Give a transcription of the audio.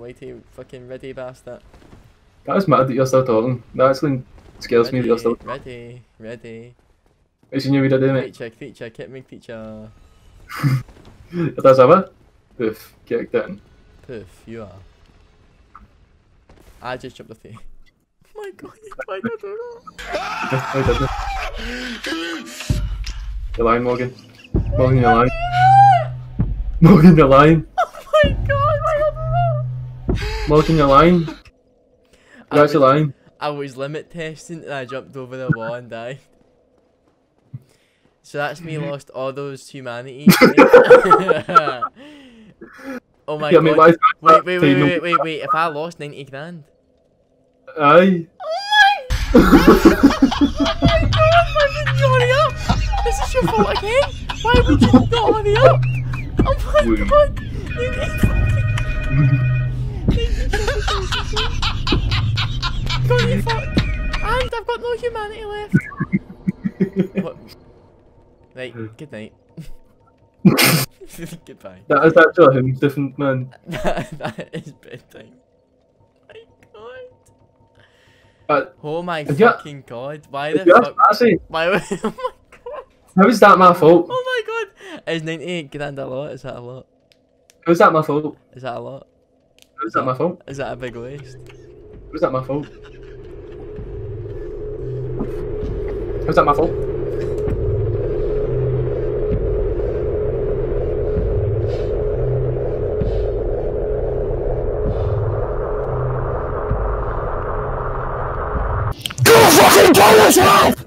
lady, fucking ready bastard. That is mad that you're still talking. That actually scares me that you're still talking. Ready. Is you video doing it? Feature, get me feature. If that's ever, poof, kicked in. Poof, you are. I just jumped off you. Oh my god, you tried to do that. You're lying, Morgan. Morgan, you're lying. Morgan, you're lying. Oh my god, why did that? Morgan, you're lying. You're actually lying. I was limit testing and I jumped over the wall and died. So that's me lost all those humanity. Oh my god. Wait. If I lost 90 grand. Aye. Oh my god, why didn't you hurry up? This is your fault again. Why would you not hurry up? Oh my god. God, you fuck. And I've got no humanity left. What? Right, good night. Goodbye. That is actually him, different man. that is bedtime. My god. Oh my fucking god. Why the fuck? Why? Oh my god. How is that my fault? Oh my god. Is 98 grand a lot? Is that a lot? How is that my fault? Is that a lot? How is that my fault? Is that a big waste? How is that my fault? How is that my fault? Go fucking kill yourself!